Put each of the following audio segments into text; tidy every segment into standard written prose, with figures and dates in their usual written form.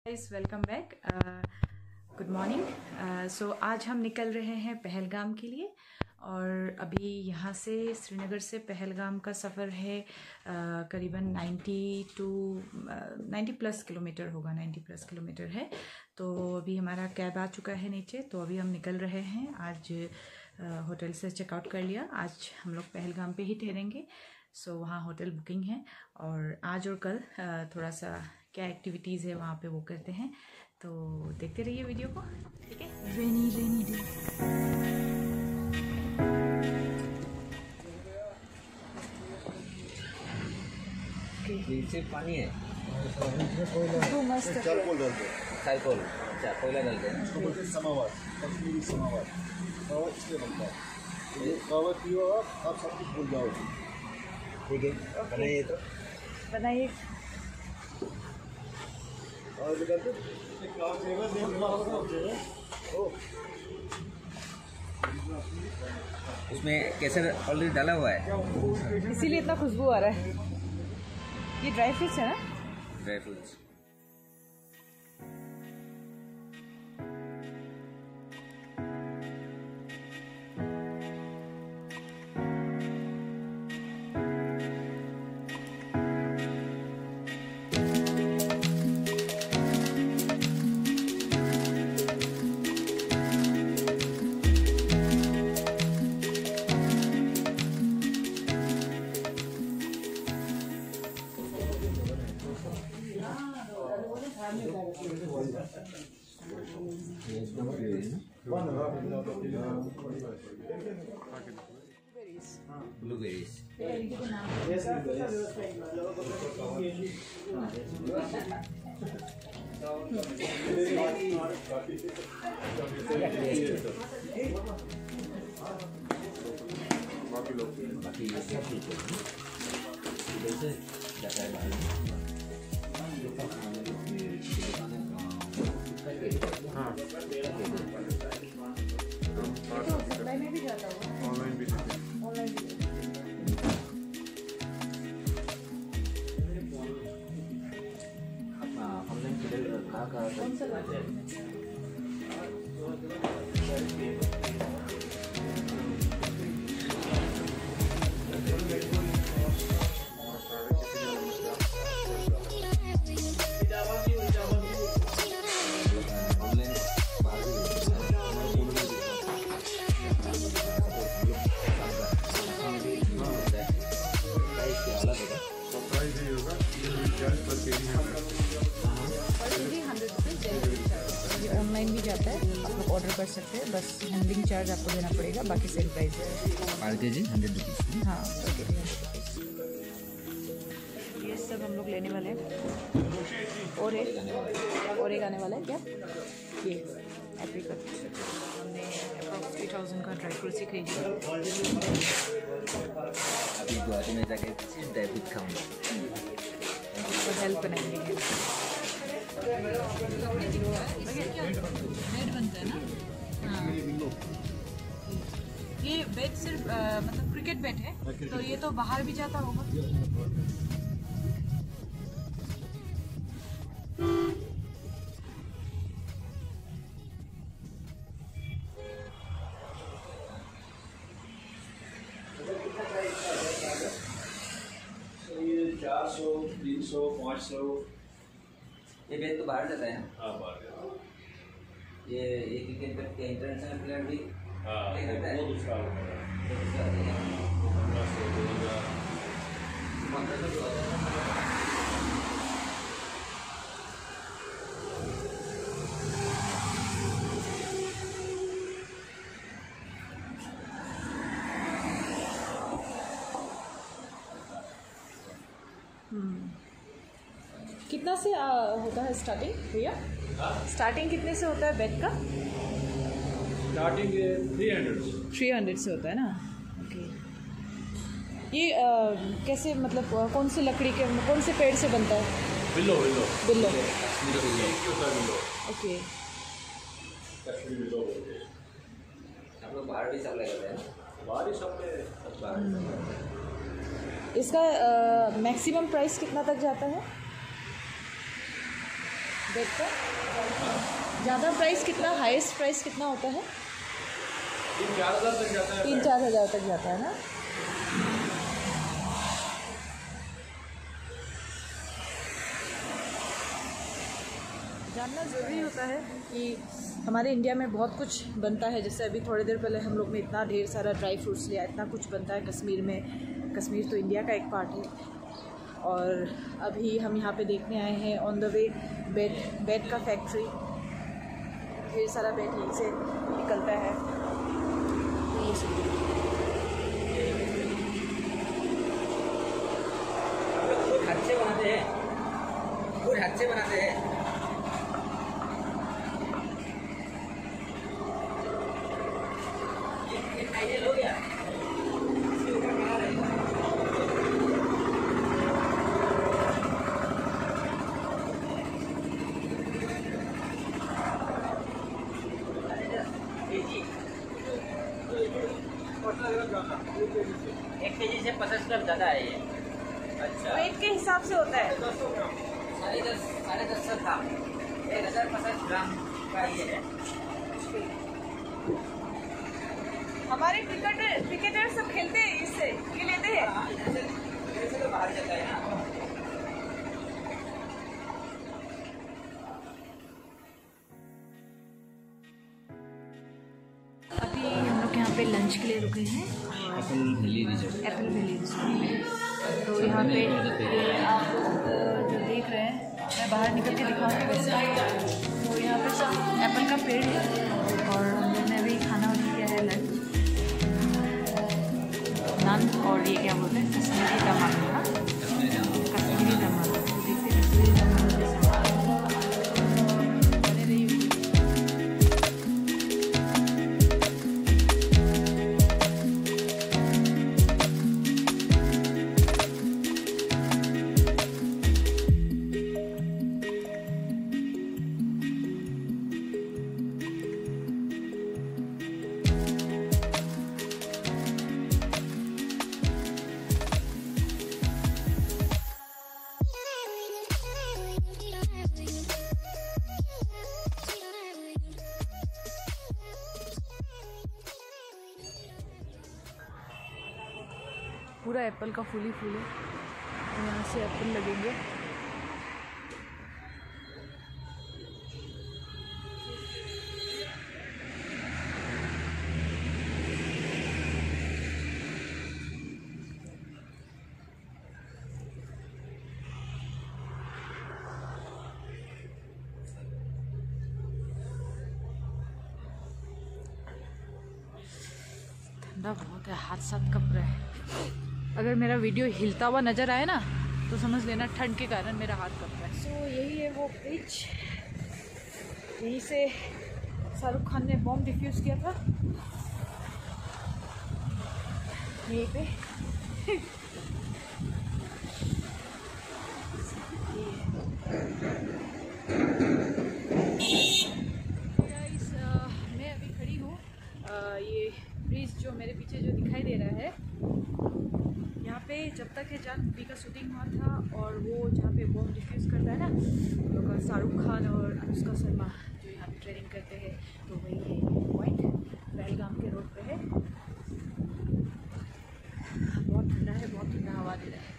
Guys welcome back. Good morning. So आज हम निकल रहे हैं पहलगाम के लिए और अभी यहाँ से श्रीनगर से पहलगाम का सफ़र है करीबन 90 प्लस किलोमीटर होगा। 90 प्लस किलोमीटर है। तो अभी हमारा कैब आ चुका है नीचे, तो अभी हम निकल रहे हैं। आज होटल से चेकआउट कर लिया। आज हम लोग पहलगाम पे ही ठहरेंगे। सो वहाँ होटल बुकिंग है और आज और कल थोड़ा सा क्या एक्टिविटीज़ है वहाँ पे वो करते हैं। तो देखते रहिए वीडियो को, ठीक है। Rainy day. नीचे पानी है तो मस्त है। चारकोल डालते हैं। चारकोल, अच्छा कोयला डालते हैं। उसको बोलते हैं समावार, कश्मीरी समावार। कावा इसलिए बनता है। ये कावा पियो आप सब कुछ भूल जाओगे। ठीक है, बनाइए तो बनाइए। और निकालते उसमें केसर ऑलरेडी डाला हुआ है, इसीलिए इतना खुशबू आ रहा है। ये ड्राई फ्रूट्स है ना? Dry fruits. ब्लूबेरीज बाकी ये सब ठीक है। जैसे जाता है ऑनलाइन भी जाता होगा। ऑनलाइन भी कौन सा ऑनलाइन भी जाता है, आप लोग ऑर्डर कर सकते हैं। बस हैंडलिंग चार्ज आपको देना पड़ेगा, बाकी सेल प्राइस है। पर केजी 100 रुपीज़। हाँ, पर केजी 100। ये सब हम लोग लेने वाले हैं। और एक आने वाला है क्या? ये एप्रिकॉट। हमने अप्रॉक्स 3000 का ड्राई फ्रूट्स ही खरीदी। अभी गुवाहाटी में जाके ड्राई फ्रूट खाऊंगा तो हेल्प करेंगे। बेड बनता है ना? हाँ। ये बेड सिर्फ मतलब क्रिकेट बेड है, तो ये तो बाहर भी जाता होगा। ये 400, 300, 500। ये बेड तो बाहर जाता है ना? हाँ, बाहर। ये क्रिकेट बेड के इंटरनेशनल प्लेयर भी हाँ, play करता है। वो दूसरा होता है। तो दूसरा नहीं है। 1500, 2000। 1500 2000। कितना से होता है स्टार्टिंग भैया? स्टार्टिंग कितने से होता है बेड का? स्टार्टिंग 300 से होता है ना? ओके। ये कैसे, मतलब कौन से लकड़ी के, कौन से पेड़ से बनता है? बिल्लो। ओके। कश्मीरी बिल्लो बोलते हैं। आप लोग बाहर भी सप्लाई करते हैं ना? बाहर ही सब में। इसका मैक्सिमम प्राइस कितना तक जाता है? बेड का? ज़्यादा प्राइस कितना, हाईएस्ट प्राइस कितना होता है? 3-4 हज़ार तक जाता है। 3-4 हज़ार तक जाता है ना। जानना ज़रूरी होता है कि हमारे इंडिया में बहुत कुछ बनता है। जैसे अभी थोड़ी देर पहले हम लोग ने इतना ढेर सारा ड्राई फ्रूट्स लिया, इतना कुछ बनता है कश्मीर में। कश्मीर तो इंडिया का एक पार्ट है। और अभी हम यहाँ पे देखने आए हैं ऑन द वे बेड का फैक्ट्री। ढेर सारा बेड यहीं से निकलता है। तो ये सब हाथ से बनाते हैं, खुद हाथ से बनाते हैं। ये हो गया, इसके ऊपर बना रहे हैं। एक केजी से 50 ग्राम ज़्यादा है ये। अच्छा, वेट के हिसाब से होता है। 10.5 था, 1050 ग्राम का ये है। हमारे क्रिकेटर सब खेलते हैं इससे, ये लेते हैं। ऐसे तो बाहर जाता है ना। अभी हम लोग यहाँ पे लंच के लिए रुके हैं Apple Valley resort. Apple Valley resort में। तो यहाँ पे ये आप लोग जो देख रहे हैं, मैं बाहर निकल के दिखाऊंगी वैसे। तो यहाँ पे सब एप्पल का पेड़ है। और हम लोग ने अभी खाना ऑर्डर किया है, लंच, नान और ये क्या बोलते हैं, कश्मीरी दम आलू। हाँ, कश्मीरी दम आलू। तो देखते हैं कश्मीरी दम आलू कैसा बने रही। पूरा एप्पल का फूल ही फूल है। तो यहाँ से एप्पल लगेंगे। ठंडा बहुत है, हाथ साथ कप रहा है। अगर मेरा वीडियो हिलता हुआ नज़र आए ना तो समझ लेना ठंड के कारण मेरा हाथ कप रहा है। सो यही है वो ब्रिज, यहीं से शाहरुख खान ने बॉम्ब डिफ्यूज़ किया था, यहीं पे। मैं अभी खड़ी हूँ, ये ब्रिज जो मेरे पीछे जो दिखाई दे रहा है, यहाँ पे जब तक है जान मूवी का शूटिंग हुआ था। और वो जहाँ पे बॉम्ब डिफ्यूज़ करता है ना, लोग शाहरुख खान और अनुष्का शर्मा जो यहाँ पे ट्रेनिंग करते हैं, तो वही है पॉइंट पहलगाम के रोड पे है। बहुत ठंडा है, बहुत ठंडा हवा दे रहा है।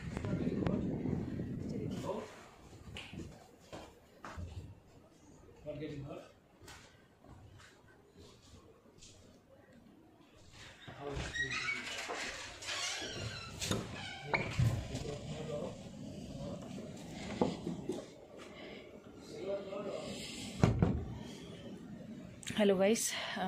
हेलो गाइस,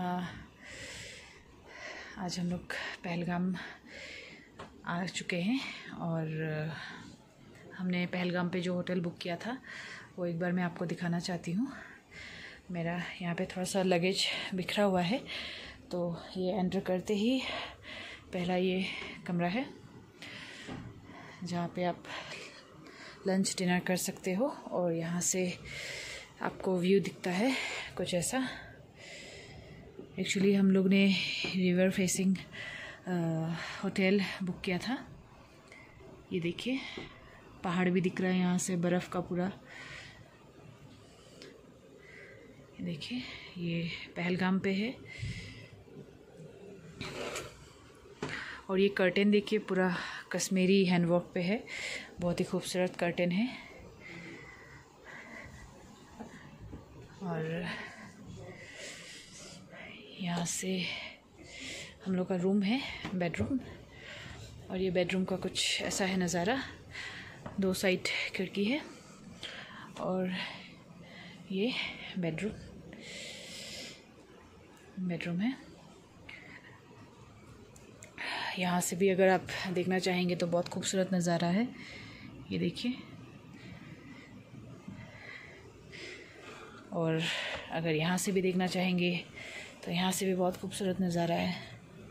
आज हम लोग पहलगाम आ चुके हैं। और हमने पहलगाम पे जो होटल बुक किया था वो एक बार मैं आपको दिखाना चाहती हूँ। मेरा यहाँ पे थोड़ा सा लगेज बिखरा हुआ है, तो ये एंटर करते ही पहला ये कमरा है जहाँ पे आप लंच डिनर कर सकते हो। और यहाँ से आपको व्यू दिखता है कुछ ऐसा। एक्चुअली हम लोग ने रिवर फेसिंग होटल बुक किया था। ये देखिए पहाड़ भी दिख रहा है यहाँ से, बर्फ़ का पूरा। ये देखिए, ये पहलगाम पे है। और ये कर्टेन देखिए, पूरा कश्मीरी हैंडवर्क पे है, बहुत ही खूबसूरत कर्टेन है। और यहाँ से हम लोग का रूम है, बेडरूम। और ये बेडरूम का कुछ ऐसा है नज़ारा, 2 साइड खिड़की है। और ये बेडरूम है। यहाँ से भी अगर आप देखना चाहेंगे तो बहुत खूबसूरत नज़ारा है, ये देखिए। और अगर यहाँ से भी देखना चाहेंगे तो यहाँ से भी बहुत खूबसूरत नज़ारा है।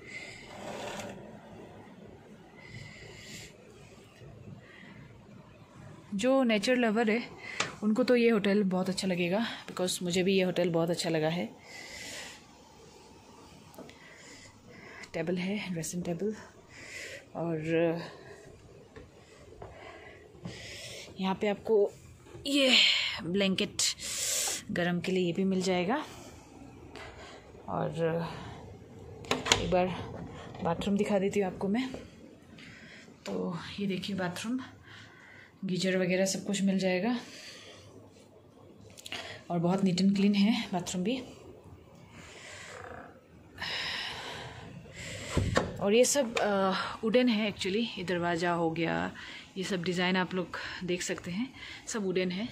जो नेचर लवर है उनको तो ये होटल बहुत अच्छा लगेगा, बिकॉज़ मुझे भी ये होटल बहुत अच्छा लगा है। टेबल है, ड्रेसिंग टेबल। और यहाँ पे आपको ये ब्लैंकेट गरम के लिए ये भी मिल जाएगा। और एक बार बाथरूम दिखा देती हूँ आपको मैं। तो ये देखिए बाथरूम, गीजर वगैरह सब कुछ मिल जाएगा। और बहुत नीट एंड क्लीन है बाथरूम भी। और ये सब वुडन है एक्चुअली। ये दरवाज़ा हो गया, ये सब डिज़ाइन आप लोग देख सकते हैं, सब वुडन है,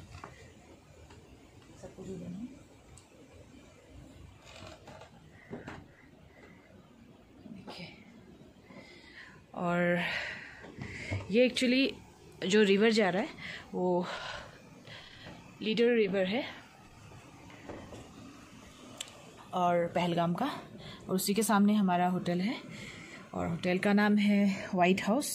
सब कुछ वुडन है। देखिए, और ये एक्चुअली जो रिवर जा रहा है वो लीडर रिवर है और पहलगाम का। और उसी के सामने हमारा होटल है, और होटल का नाम है White House.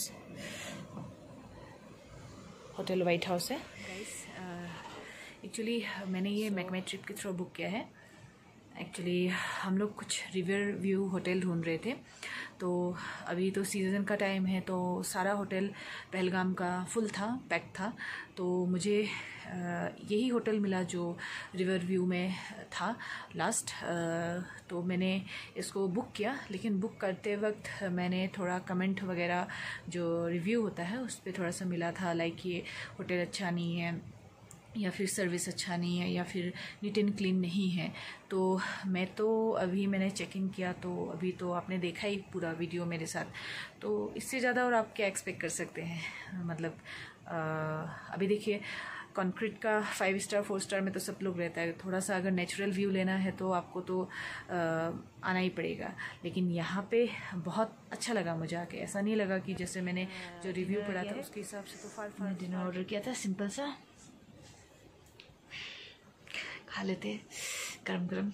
Hotel White House है। एक्चुअली मैंने ये मैकमे ट्रिप के थ्रू बुक किया है। एक्चुअली हम लोग कुछ रिवर व्यू होटल ढूंढ रहे थे, तो अभी तो सीज़न का टाइम है, तो सारा होटल पहलगाम का फुल था, पैक था। तो मुझे यही होटल मिला जो रिवर व्यू में था लास्ट। तो मैंने इसको बुक किया, लेकिन बुक करते वक्त मैंने थोड़ा कमेंट वगैरह जो रिव्यू होता है उस पर थोड़ा सा मिला था, लाइक ये होटल अच्छा नहीं है, या फिर सर्विस अच्छा नहीं है, या फिर नीट एंड क्लीन नहीं है। तो अभी मैंने चेकिंग किया, तो अभी तो आपने देखा ही पूरा वीडियो मेरे साथ, तो इससे ज़्यादा और आप क्या एक्सपेक्ट कर सकते हैं। मतलब अभी देखिए, कंक्रीट का 5 स्टार 4 स्टार में तो सब लोग रहता है, थोड़ा सा अगर नेचुरल व्यू लेना है तो आपको तो आना ही पड़ेगा। लेकिन यहाँ पे बहुत अच्छा लगा मुझे आके, ऐसा नहीं लगा कि जैसे मैंने जो रिव्यू पढ़ा था उसके हिसाब से। तो फार डिनर ऑर्डर किया था, सिंपल सा, खा लेते गरम गरम।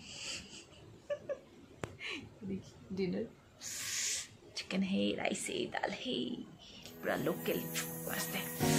डिनर चिकन है, राइस है, दाल है, पूरा लोकल मस्त है।